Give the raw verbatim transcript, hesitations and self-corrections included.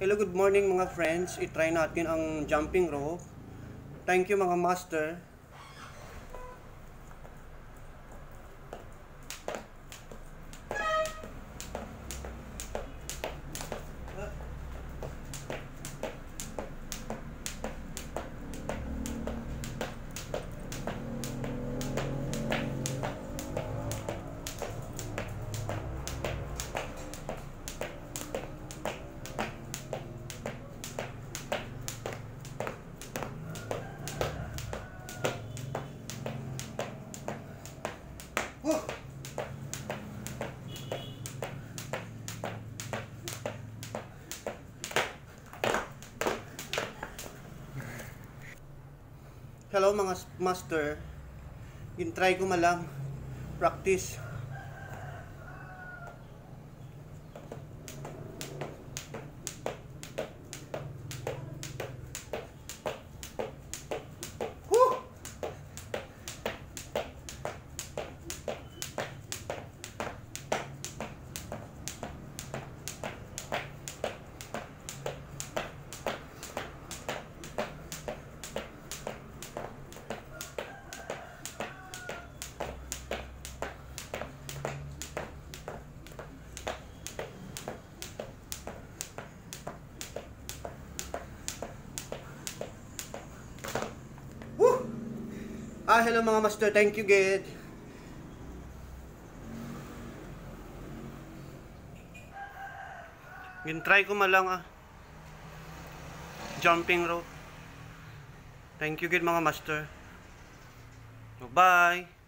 Hello, good morning mga friends. I-try natin ang jumping rope. Thank you mga master. Hello mga master. In-try ko malang practice. Ah, hello mga master. Thank you, Ged. Gin-try ko malang ah. Jumping rope. Thank you, Ged mga master. Bye.